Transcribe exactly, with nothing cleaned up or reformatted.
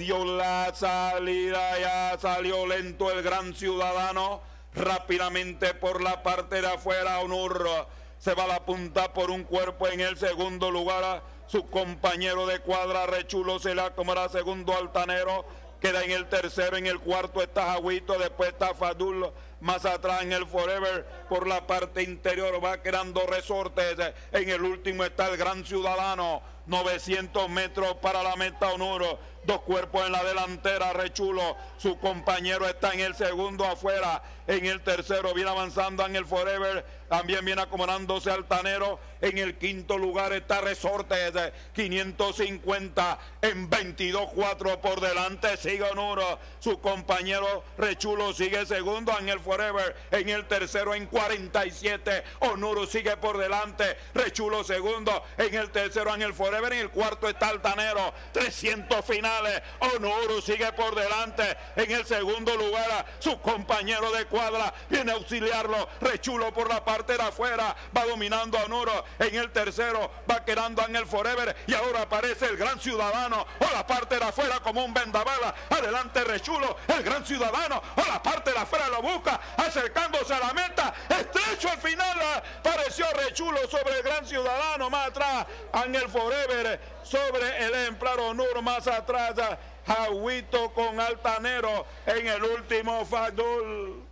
dio la salida, ya salió lento el Gran Ciudadano, rápidamente por la parte de afuera. Onur se va a la punta por un cuerpo en el segundo lugar. Su compañero de cuadra Rechulo se la acomoda segundo Altanero. Queda en el tercero, en el cuarto está Jaguito, después está Fadul, más atrás en el Forever, por la parte interior va quedando Resortes, en el último está el Gran Ciudadano, novecientos metros para la meta. Onur, dos cuerpos en la delantera, Rechulo, su compañero está en el segundo afuera, en el tercero viene avanzando en el Forever, también viene acomodándose Altanero, en el quinto lugar está Resortes, quinientos cincuenta en veintidós cuatro por delante, sigue Onur, su compañero Rechulo sigue segundo en el Forever, en el tercero en cuarenta y siete, Onur sigue por delante, Rechulo segundo, en el tercero en el Forever, en el cuarto está Altanero, trescientos finales, Onur sigue por delante, en el segundo lugar su compañero de cuadra viene a auxiliarlo, Rechulo por la parte de afuera, va dominando a Onur, en el tercero va quedando en el Forever, y ahora aparece el Gran Ciudadano, o la parte de afuera como un vendaval, adelante Rechulo, el Gran Ciudadano, o la parte de afuera lo busca, acercándose a la meta, estrecho al final, pareció Rechulo sobre el Gran Ciudadano, más atrás en el Forever, sobre el ejemplar Onur, más atrás Jaguito con Altanero, en el último Fadul.